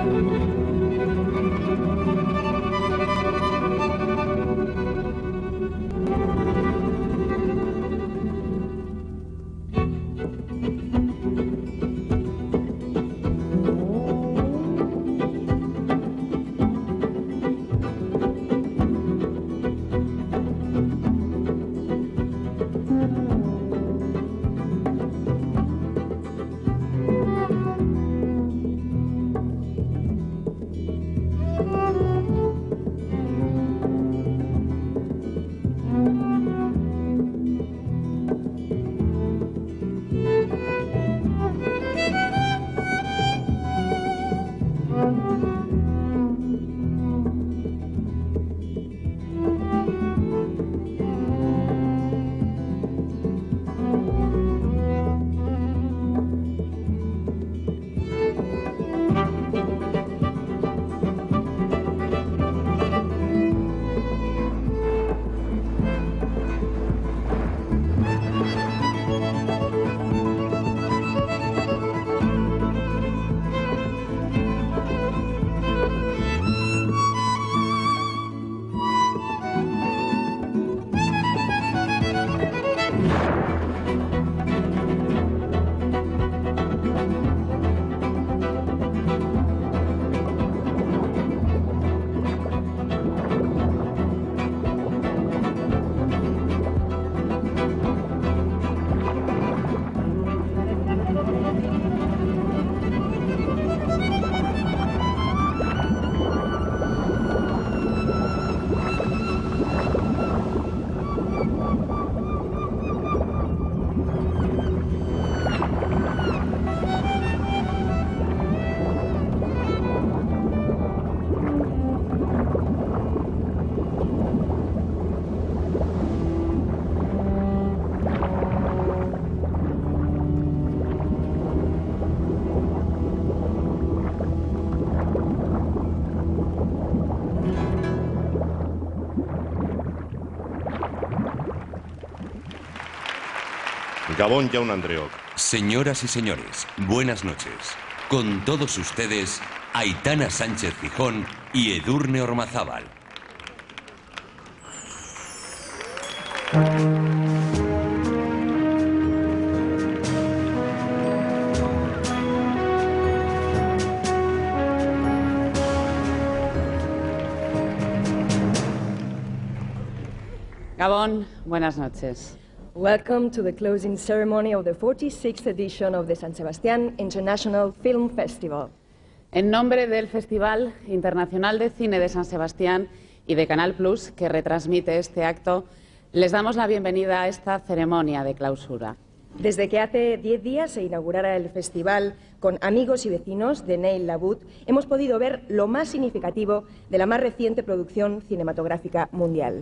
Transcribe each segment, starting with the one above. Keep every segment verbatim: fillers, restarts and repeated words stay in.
Gabón Jaun Andreoc. Señoras y señores, buenas noches. Con todos ustedes, Aitana Sánchez Gijón y Edurne Ormazábal. Gabón, buenas noches. Welcome to the closing ceremony of the forty-sixth edition of the San Sebastián International Film Festival. En nombre del Festival Internacional de Cine de San Sebastián y de Canal Plus, que retransmite este acto, les damos la bienvenida a esta ceremonia de clausura. Desde que hace diez días se inaugurara el festival con amigos y vecinos de Neil Labut, hemos podido ver lo más significativo de la más reciente producción cinematográfica mundial.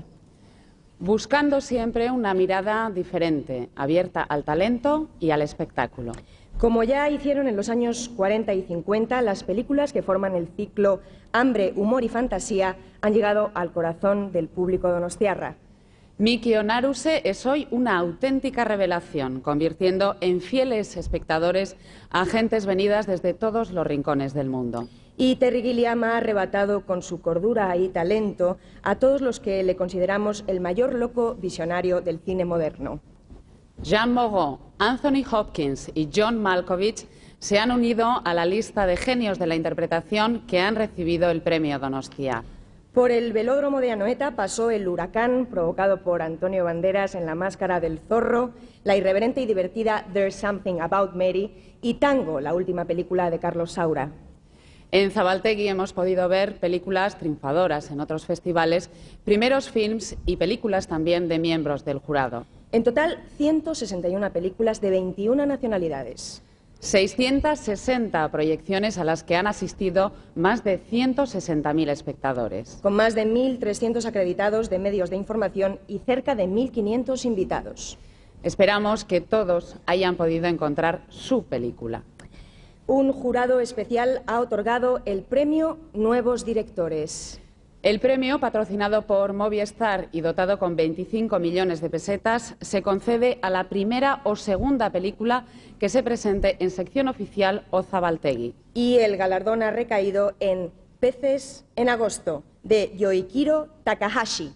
Buscando siempre una mirada diferente, abierta al talento y al espectáculo. Como ya hicieron en los años cuarenta y cincuenta, las películas que forman el ciclo Hambre, Humor y Fantasía han llegado al corazón del público donostiarra. Miki Onaruse es hoy una auténtica revelación, convirtiendo en fieles espectadores a gentes venidas desde todos los rincones del mundo. Y Terry Gilliam ha arrebatado con su cordura y talento a todos los que le consideramos el mayor loco visionario del cine moderno. Jean Moreau, Anthony Hopkins y John Malkovich se han unido a la lista de genios de la interpretación que han recibido el premio Donostia. Por el velódromo de Anoeta pasó El huracán, provocado por Antonio Banderas en La máscara del zorro, la irreverente y divertida There's Something About Mary y Tango, la última película de Carlos Saura. En Zabaltegui hemos podido ver películas triunfadoras en otros festivales, primeros films y películas también de miembros del jurado. En total, ciento sesenta y una películas de veintiuna nacionalidades. seiscientas sesenta proyecciones a las que han asistido más de ciento sesenta mil espectadores. Con más de mil trescientos acreditados de medios de información y cerca de mil quinientos invitados. Esperamos que todos hayan podido encontrar su película. Un jurado especial ha otorgado el premio Nuevos Directores. El premio, patrocinado por Movistar y dotado con veinticinco millones de pesetas, se concede a la primera o segunda película que se presente en sección oficial o Zabaltegui. Y el galardón ha recaído en Peces en agosto, de Yoichiro Takahashi.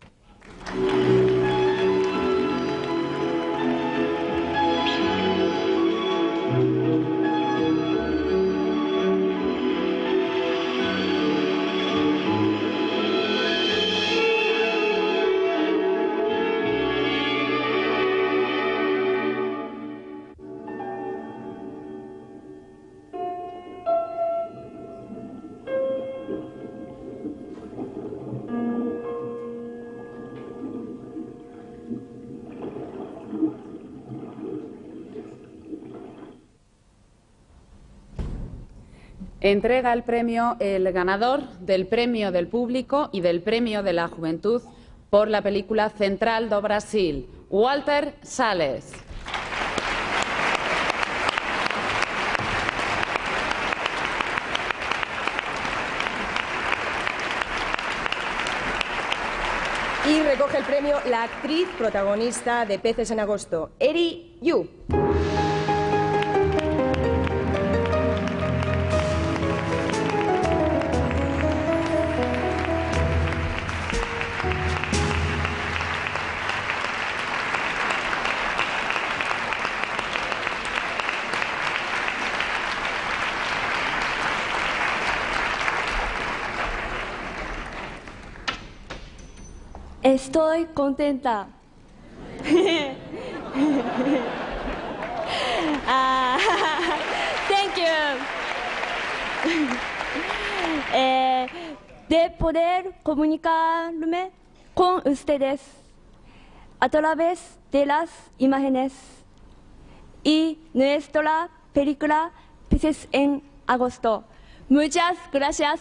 Entrega el premio el ganador del Premio del Público y del Premio de la Juventud por la película Central do Brasil, Walter Salles. Y recoge el premio la actriz protagonista de Peces en agosto, Eri Yu. Estoy contenta. Ah, thank you. Eh, de poder comunicarme con ustedes a través de las imágenes y nuestra película Peces en agosto. Muchas gracias.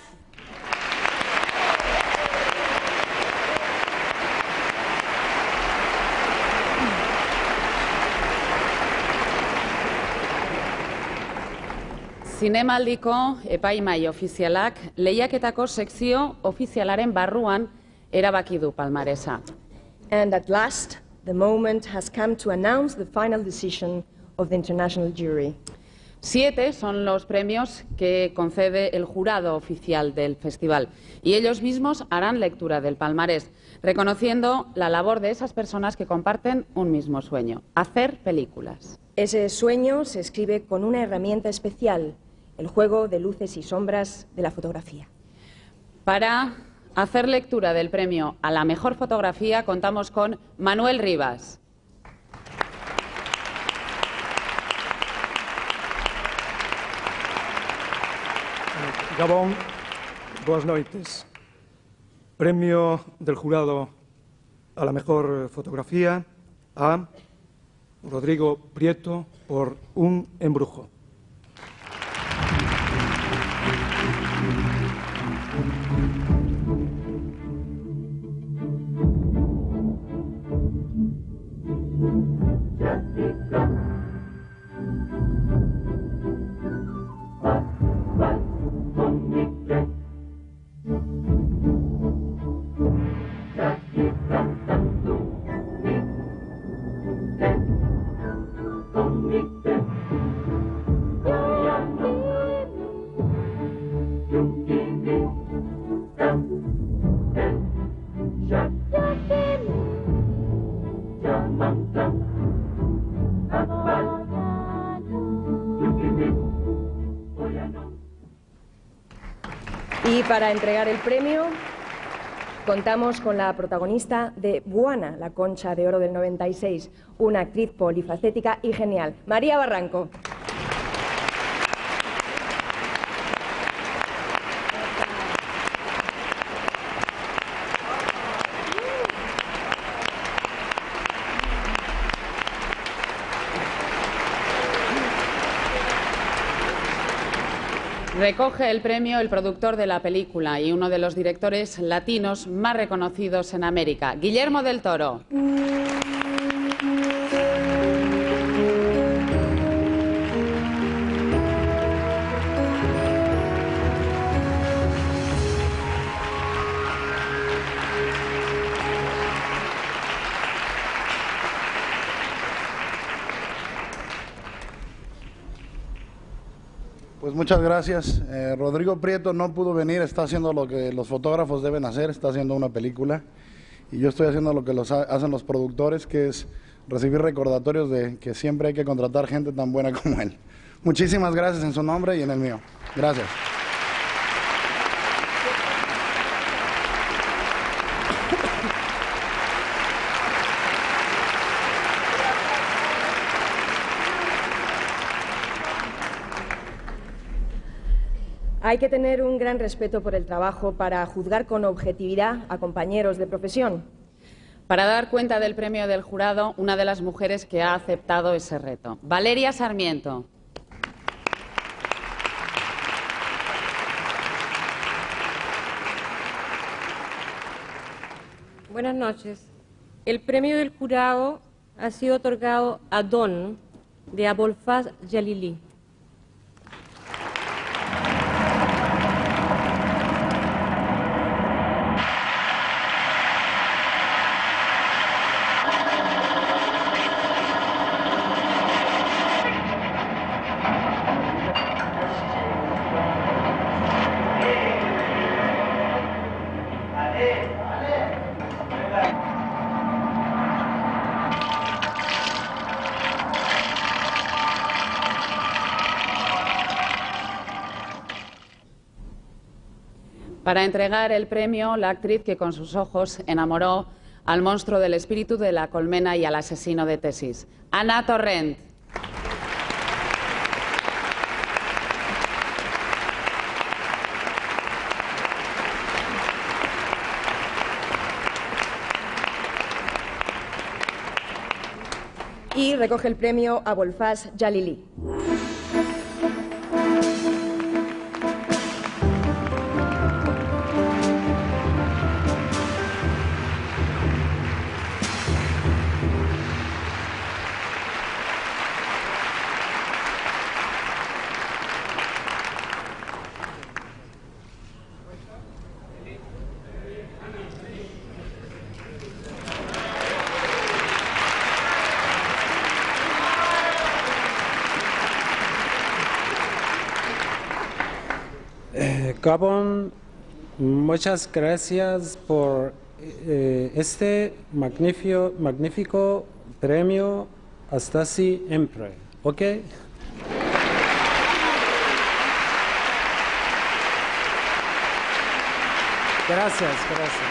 Zinemaldiko epaimai ofizialak lehiaketako sekzio ofizialaren barruan erabaki du palmaresa. And at last, the moment has come to announce the final decision of the international jury. Siete son los premios que concede el jurado oficial del festival y ellos mismos harán lectura del palmarés, reconociendo la labor de esas personas que comparten un mismo sueño, hacer películas. Ese sueño se escribe con una herramienta especial, el juego de luces y sombras de la fotografía. Para hacer lectura del premio a la mejor fotografía contamos con Manuel Rivas. Gabón, boas noites. Premio del jurado a la mejor fotografía a Rodrigo Prieto por Un embrujo. Y para entregar el premio contamos con la protagonista de Buana, la Concha de Oro del noventa y seis, una actriz polifacética y genial, María Barranco. Recoge el premio el productor de la película y uno de los directores latinos más reconocidos en América, Guillermo del Toro. Pues muchas gracias. Eh, Rodrigo Prieto no pudo venir, está haciendo lo que los fotógrafos deben hacer, está haciendo una película. Y yo estoy haciendo lo que los ha hacen los productores, que es recibir recordatorios de que siempre hay que contratar gente tan buena como él. Muchísimas gracias en su nombre y en el mío. Gracias. Hay que tener un gran respeto por el trabajo para juzgar con objetividad a compañeros de profesión. Para dar cuenta del premio del jurado, una de las mujeres que ha aceptado ese reto, Valeria Sarmiento. Buenas noches. El premio del jurado ha sido otorgado a Don, de Abolfaz Jalili. Para entregar el premio, la actriz que con sus ojos enamoró al monstruo del espíritu de la colmena y al asesino de tesis, Ana Torrent. Y recoge el premio Abolfaz Jalili. Gabón, muchas gracias por eh, este magnífico, magnífico premio. Hasta siempre, ¿ok? Gracias, gracias.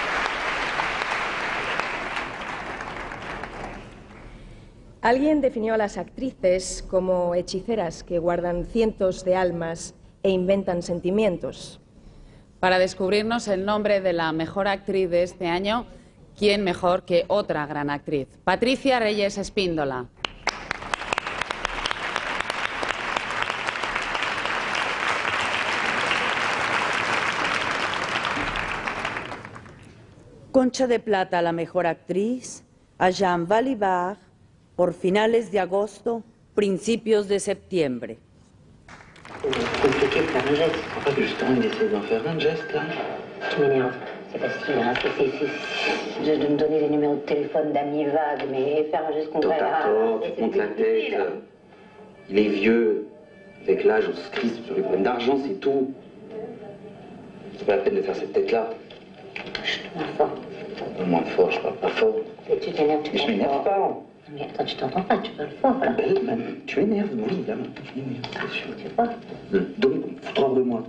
Alguien definió a las actrices como hechiceras que guardan cientos de almas e inventan sentimientos. Para descubrirnos el nombre de la mejor actriz de este año, ¿quién mejor que otra gran actriz? Patricia Reyes Espíndola. Concha de Plata a la mejor actriz, a Jeanne Balibar, por finales de agosto, principios de septiembre. Compliqué de faire un geste. Pourquoi justement il essaie d'en faire un geste là? Tu m'énerves. C'est facile, hein. C'est juste de me donner les numéros de téléphone d'amis vagues, mais faire un geste concret. T'entends, tu te montes la tête. Il est vieux. Avec l'âge, on se crispe sur les problèmes d'argent, c'est tout. C'est pas la peine de faire cette tête-là. Chut, moins fort. Moins fort, je parle pas fort. Et tu t'énerves, tu Mais je m'énerve pas. Mais attends, tu t'entends pas, tu parles fort là. Ben, ben, tu m'énerves, oui, là, maintenant, tu m'énerves, c'est sûr. Tu sais pas? Donc, foutre hors de moi.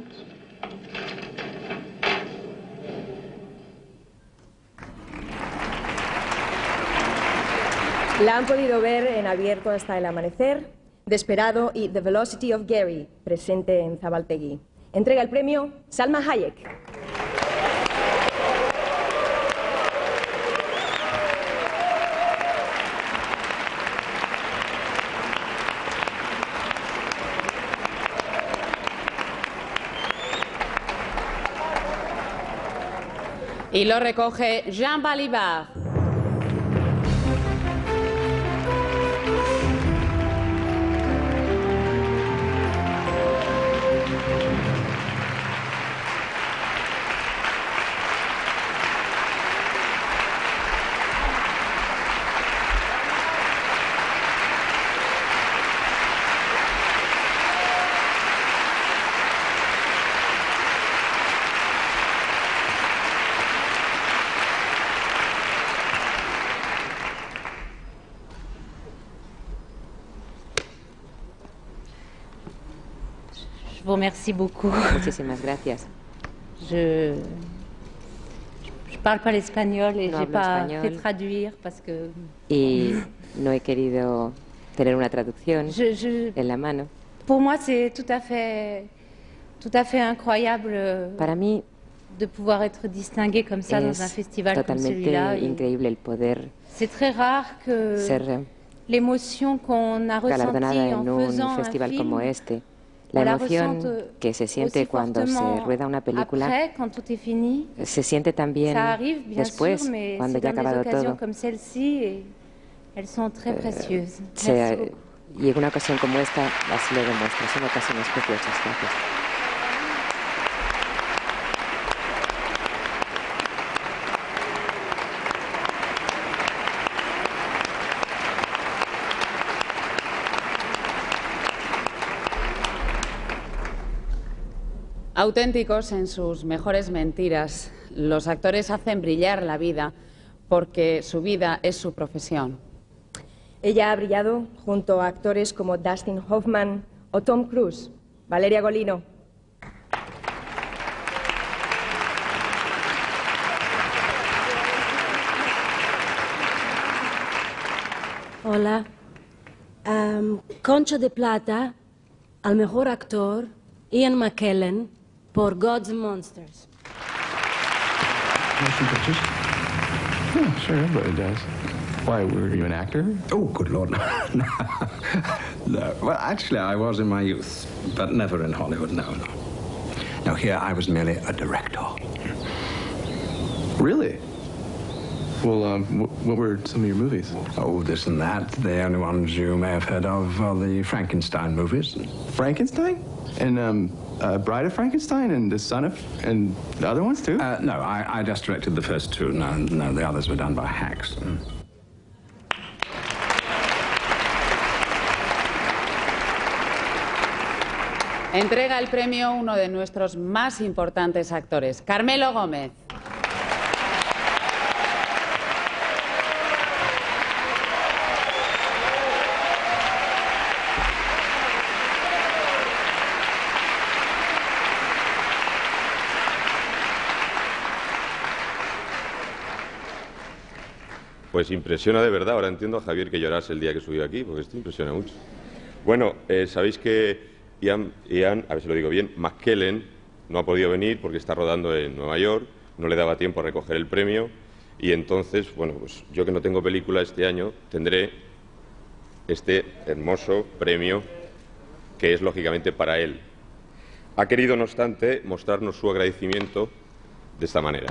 La han podido ver en Abierto hasta el amanecer, Desperado y The Velocity of Gary, presente en Zabaltegui. Entrega el premio Salma Hayek. Y lo recoge Jeanne Balibar. vous remercie beaucoup. Muchísimas gracias. Je je parle pas l'espagnol et No j'ai hablo pas español. fait traduire parce que Y no he querido tener una traducción je, je, en la mano. pour moi c'est tout à fait tout à fait incroyable Para mí de pouvoir être distingué comme ça dans un es festival comme totalmente celui-là. et increíble el poder C'est très rare que ser l'émotion qu'on a ressentie galardonada en en faisant un festival un film, como este. La on la emoción ressente que se siente aussi cuando se fortement rueda una película après, quand tout est fini. se siente también Ça arrive, bien después, sûr, mais cuando c'est ya ha dans des acabado occasions todo. comme celle-ci et elles sont très précieuses. Se- Merci beaucoup. y en una ocasión como esta así lo demuestra. Son ocasiones preciosas. Gracias. Auténticos en sus mejores mentiras, los actores hacen brillar la vida porque su vida es su profesión. Ella ha brillado junto a actores como Dustin Hoffman o Tom Cruise. Valeria Golino. Hola. Am, Concha de Plata al mejor actor, Ian McKellen, por Gods and Monsters. Motion pictures? Oh, sure, everybody does. Why, were you an actor? Oh, good Lord, no. no. No. Well, actually, I was in my youth, but never in Hollywood, no, no. No, here I was merely a director. Really? Well, um, wh- what were some of your movies? Oh, this and that. The only ones you may have heard of are the Frankenstein movies. Frankenstein? And, um, uh, Bride of Frankenstein and The Son of... and the other ones, too? Uh, no, I, I just directed the first two. No, no, the others were done by hacks. Mm. Entrega el premio uno de nuestros más importantes actores, Carmelo Gómez. Pues impresiona de verdad. Ahora entiendo a Javier que llorase el día que subió aquí, porque esto impresiona mucho. Bueno, eh, sabéis que Ian, Ian, a ver si lo digo bien, McKellen no ha podido venir porque está rodando en Nueva York, no le daba tiempo a recoger el premio y entonces, bueno, pues yo que no tengo película este año, tendré este hermoso premio que es lógicamente para él. Ha querido, no obstante, mostrarnos su agradecimiento de esta manera.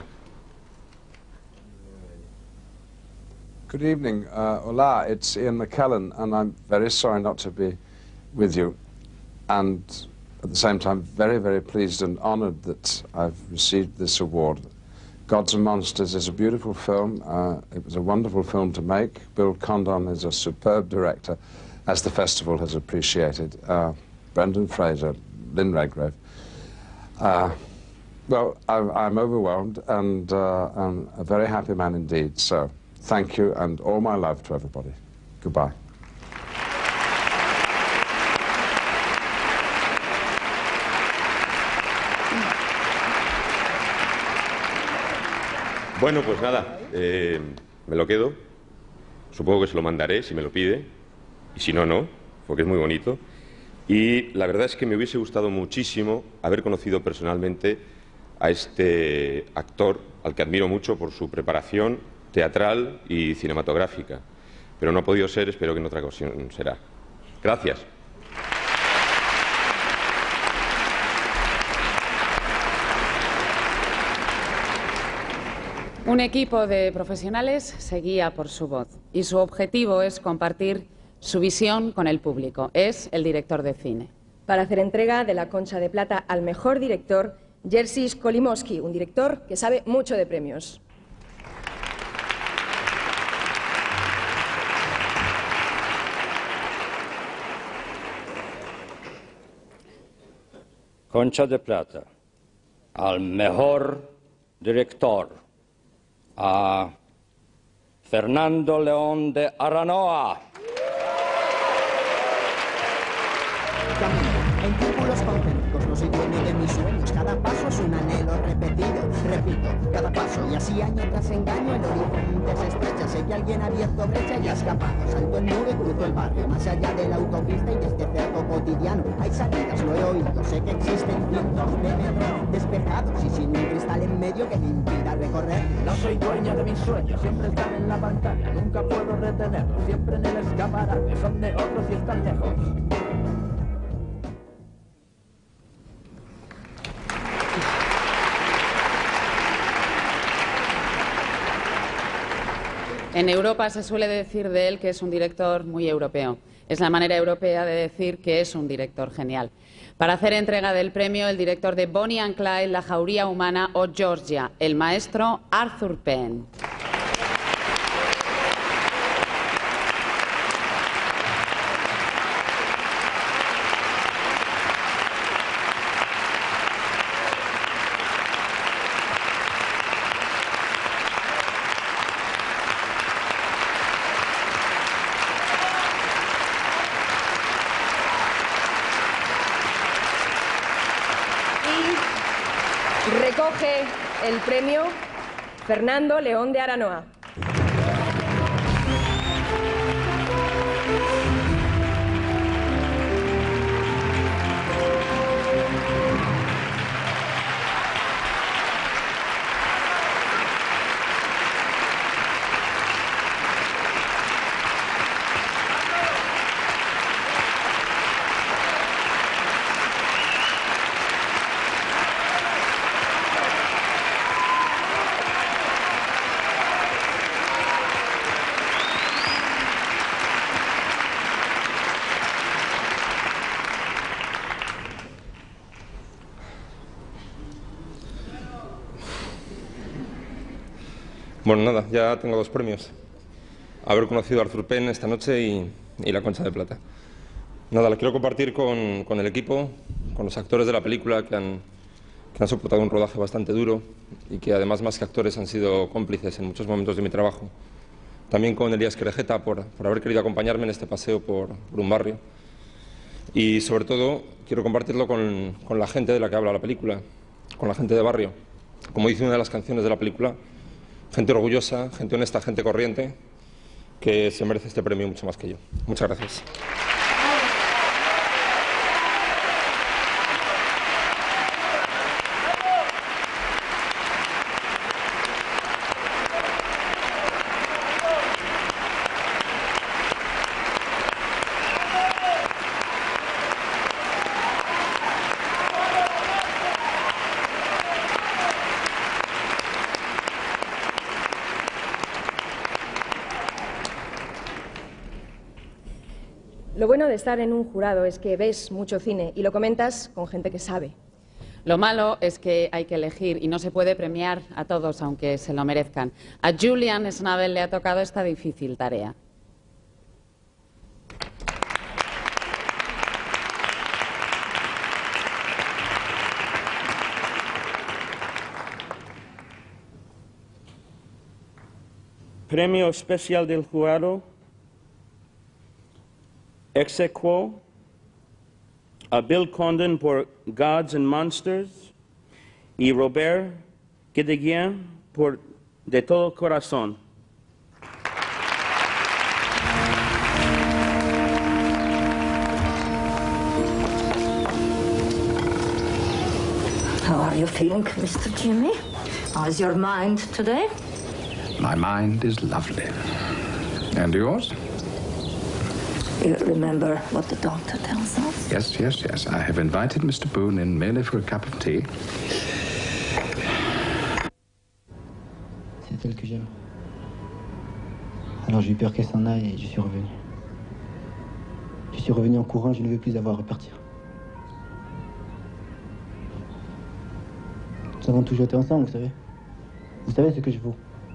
Good evening. Uh, hola, it's Ian McKellen, and I'm very sorry not to be with you. And at the same time, very, very pleased and honoured that I've received this award. Gods and Monsters is a beautiful film. Uh, it was a wonderful film to make. Bill Condon is a superb director, as the festival has appreciated. Uh, Brendan Fraser, Lynn Redgrave. Uh, well, I'm, I'm overwhelmed, and uh, I'm a very happy man indeed. So, thank you, and all my love to everybody. Goodbye. Bueno, pues nada, eh, me lo quedo. Supongo que se lo mandaré si me lo pide. Y si no, no, porque es muy bonito. Y la verdad es que me hubiese gustado muchísimo haber conocido personalmente a este actor, al que admiro mucho por su preparación teatral y cinematográfica. Pero no ha podido ser, espero que en otra ocasión será. Gracias. Un equipo de profesionales se guía por su voz y su objetivo es compartir su visión con el público. Es el director de cine. Para hacer entrega de la Concha de Plata al mejor director, Jerzy Skolimowski, un director que sabe mucho de premios. Concha de Plata al mejor director, a Fernando León de Aranoa. camino. En círculos concéntricos no soy dueño de mis sueños. Cada paso es un anhelo repetido. Repito, cada paso y así año tras engaño el horizonte se estrecha. Sé que alguien ha abierto brecha y ha escapado. Salto el muro y cruzo el barrio. Más allá de la autopista y de este cerco cotidiano. Hay salidas, lo he oído. Sé que existen cientos de metros despejados y sin un cristal en medio que me impida recorrer. No soy dueño de mis sueños, siempre están en la pantalla. Nunca puedo retenerlos, siempre en el escaparate. Son de otros y están lejos. En Europa se suele decir de él que es un director muy europeo. Es la manera europea de decir que es un director genial. Para hacer entrega del premio, el director de Bonnie and Clyde, La Jauría Humana o Georgia, el maestro Arthur Penn. Recoge el premio Fernando León de Aranoa. Bueno, nada, ya tengo dos premios. Haber conocido a Arthur Penn esta noche y, y la Concha de Plata. Nada, la quiero compartir con, con el equipo, con los actores de la película que han, que han soportado un rodaje bastante duro y que además, más que actores, han sido cómplices en muchos momentos de mi trabajo. También con Elías Querejeta por, por haber querido acompañarme en este paseo por, por un barrio. Y sobre todo quiero compartirlo con, con la gente de la que habla la película, con la gente de barrio. Como dice una de las canciones de la película, gente orgullosa, gente honesta, gente corriente, que se merece este premio mucho más que yo. Muchas gracias. Lo bueno de estar en un jurado es que ves mucho cine y lo comentas con gente que sabe. Lo malo es que hay que elegir y no se puede premiar a todos, aunque se lo merezcan. A Julian Schnabel le ha tocado esta difícil tarea. Premio especial del jurado. Ex aequo a Bill Condon por Gods and Monsters y Robert Guédiguian por De Todo Corazón. How are you feeling, Mister Jimmy? How's your mind today? My mind is lovely. And yours? You remember what the doctor tells us? Yes, yes, yes. I have invited Mister Boone in merely for a cup of tea. C'est elle que j'aime. Alors j'ai eu peur qu'elle s'en aille et je suis revenu. Je suis revenu en courant, je ne veux plus avoir à repartir. Nous avons toujours été ensemble, vous savez. Vous savez ce que je vaux.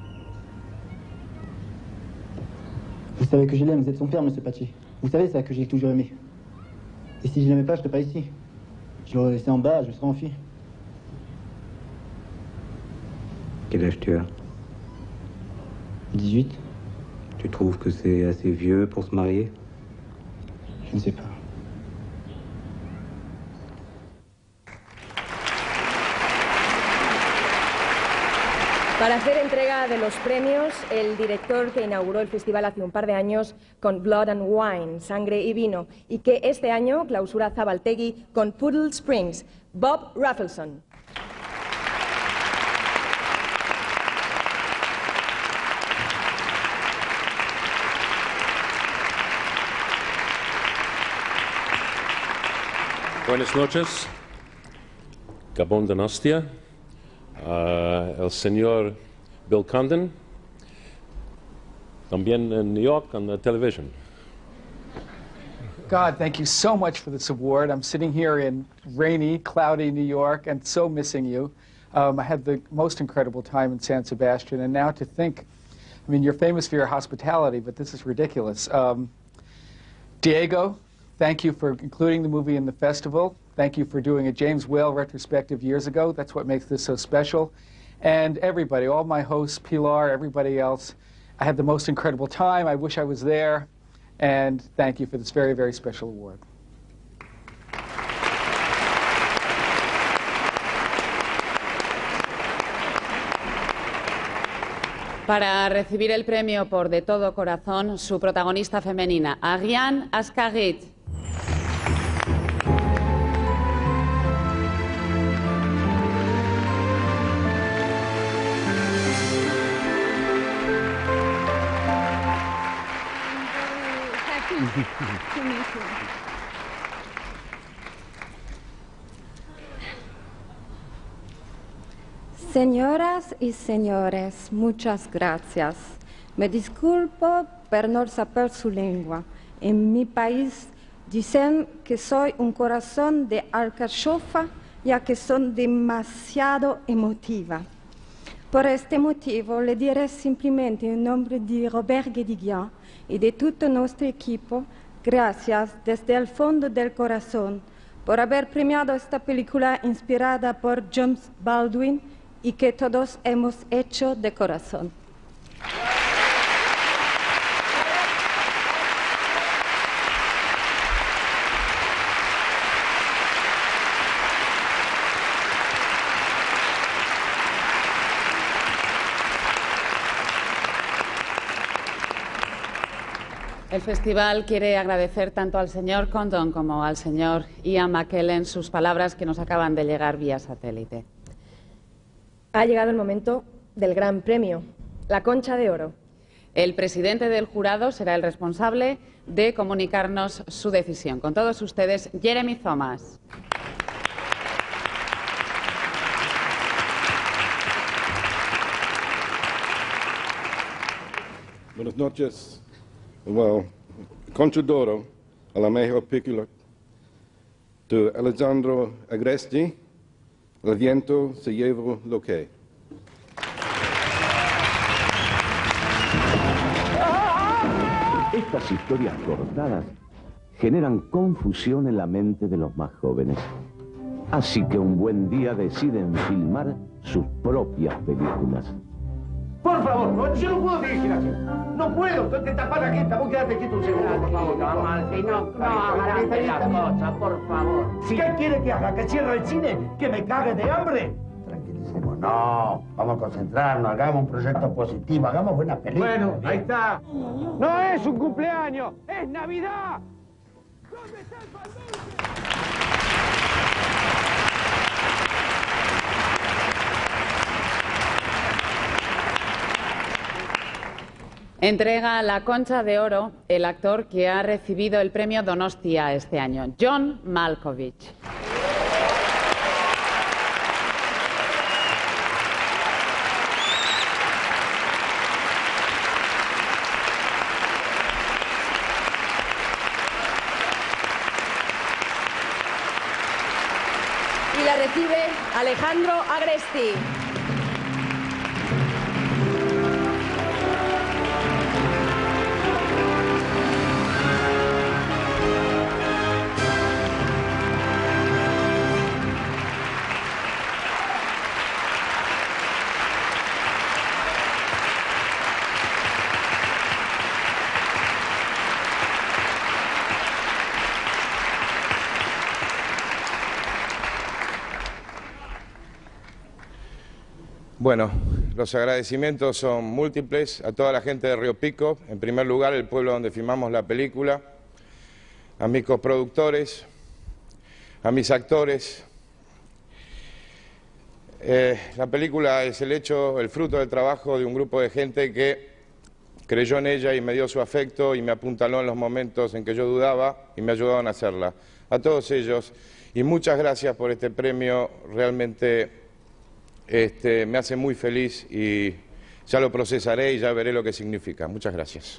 Vous savez que je l'aime, vous êtes son père, monsieur Pachi. Vous savez ça, que j'ai toujours aimé. Et si je l'aimais pas, je serais pas ici. Je l'aurais laissé en bas, je me serais enfui. Quel âge tu as? dix-huit. Tu trouves que c'est assez vieux pour se marier? Je ne sais pas. Para hacer entrega de los premios, el director que inauguró el festival hace un par de años con Blood and Wine, Sangre y Vino, y que este año clausura Zabaltegui con Poodle Springs, Bob Rafelson. Buenas noches, Gabon Donostia, uh, el señor Bill Condon, también en New York on the television. God, thank you so much for this award. I'm sitting here in rainy, cloudy New York and so missing you. Um, I had the most incredible time in San Sebastian, and now to think, I mean, you're famous for your hospitality, but this is ridiculous. Um, Diego, thank you for including the movie in the festival. Thank you for doing a James Whale retrospective years ago. That's what makes this so special. And everybody, all my hosts, Pilar, everybody else, I had the most incredible time. I wish I was there. And thank you for this very, very special award. Para recibir el premio por De Todo Corazón, su protagonista femenina, Ariane Ascaride. Señoras y señores, muchas gracias. Me disculpo por no saber su lengua. En mi país dicen que soy un corazón de alcachofa, ya que son demasiado emotiva. Por este motivo, le diré simplemente en nombre de Robert Guédiguian y de todo nuestro equipo, gracias desde el fondo del corazón por haber premiado esta película inspirada por James Baldwin y que todos hemos hecho de corazón. El festival quiere agradecer tanto al señor Condon como al señor Ian McKellen sus palabras que nos acaban de llegar vía satélite. Ha llegado el momento del gran premio, la Concha de Oro. El presidente del jurado será el responsable de comunicarnos su decisión. Con todos ustedes, Jeremy Thomas. Buenas noches. Well, Concha d'Oro a la mejor película de Alessandro Agresti, El viento se llevó lo que. Estas historias cortadas generan confusión en la mente de los más jóvenes. Así que un buen día deciden filmar sus propias películas. Por favor, no, yo no puedo dirigir así. No puedo, tengo que tapar la gente. Vos quedate quieto un segundo, por favor. No, Amalfi, no, no hagas la cosa, por favor. ¿Qué quiere que haga? ¿Que cierre el cine? ¿Que me cague de hambre? Tranquilicemos, no. Vamos a concentrarnos, hagamos un proyecto positivo, hagamos buena película. Bueno, ahí está. No es un cumpleaños, es Navidad. ¿Dónde está el pandulce? Entrega la Concha de Oro el actor que ha recibido el premio Donostia este año, John Malkovich. Y la recibe Alejandro Agresti. Bueno, los agradecimientos son múltiples a toda la gente de Río Pico, en primer lugar el pueblo donde filmamos la película, a mis coproductores, a mis actores. Eh, la película es el hecho, el fruto del trabajo de un grupo de gente que creyó en ella y me dio su afecto y me apuntaló en los momentos en que yo dudaba y me ayudaron a hacerla. A todos ellos, y muchas gracias por este premio, realmente este, me hace muy feliz y ya lo procesaré y ya veré lo que significa. Muchas gracias.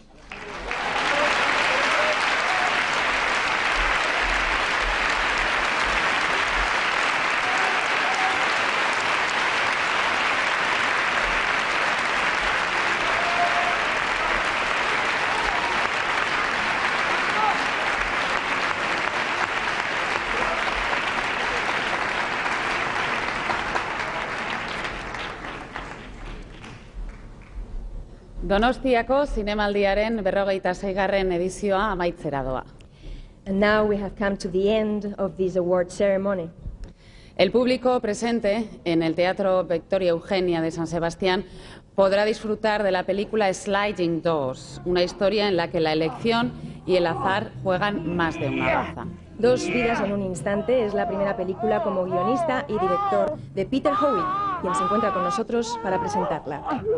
Donostiako zinemaldiaren berrogeita seigarren edizioa amaitzera doa. And now we have come to the end of this award ceremony. El público presente en el Teatro Victoria Eugenia de San Sebastián podrá disfrutar de la película Sliding Doors, una historia en la que la elección y el azar juegan más de una baza. Dos vidas en un instante es la primera película como guionista y director de Peter Howitt, quien se encuentra con nosotros para presentarla.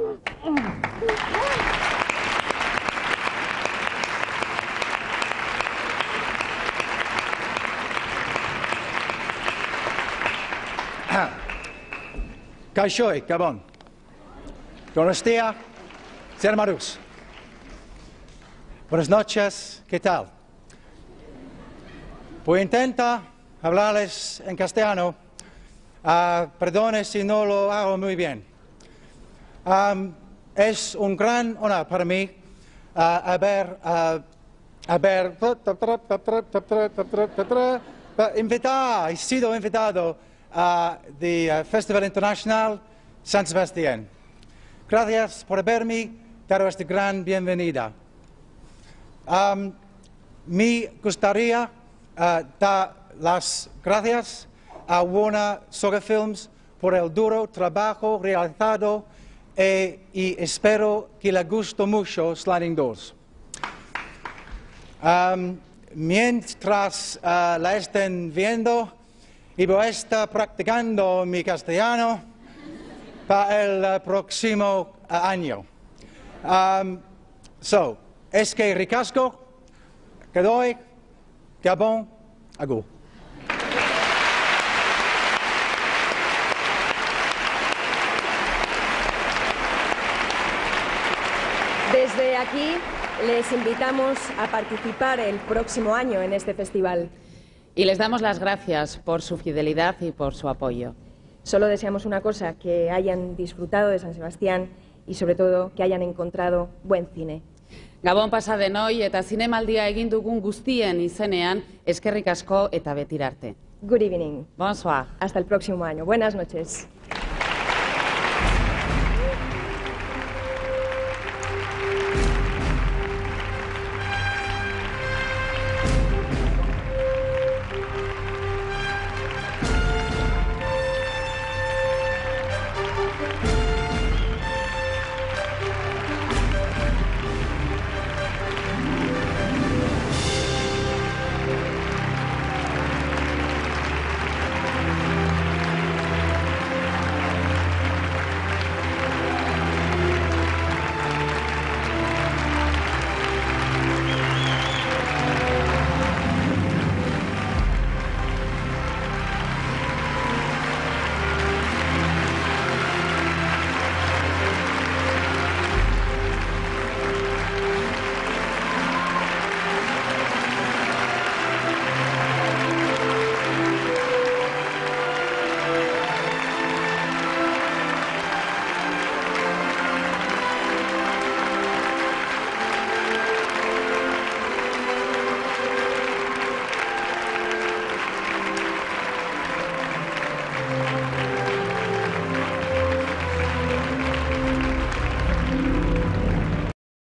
Kaixoi, Gabon. Donostia, Sermarus. Buenas noches, ¿qué tal? Voy a intentar hablarles en castellano. Uh, perdone si no lo hago muy bien. Um, es un gran honor para mí uh, haber, uh, haber invitado, he sido invitado a uh, Festival Internacional San Sebastián. Gracias por haberme dado esta gran bienvenida. Um, me gustaría uh, dar las gracias a Warner Soga Films por el duro trabajo realizado eh, y espero que le guste mucho Sliding Doors. Um, mientras uh, la estén viendo, y voy a estar practicando mi castellano para el uh, próximo uh, año. Um, so, es que ricasco, que doy, Gabon, agu. Desde aquí les invitamos a participar el próximo año en este festival. Y les damos las gracias por su fidelidad y por su apoyo. Solo deseamos una cosa, que hayan disfrutado de San Sebastián y sobre todo que hayan encontrado buen cine. Gabon pasa denoi eta zinemaldia egin dugun guztien izenean eskerrik asko eta betirarte. Good evening. Bonsoir. Hasta el próximo año. Buenas noches.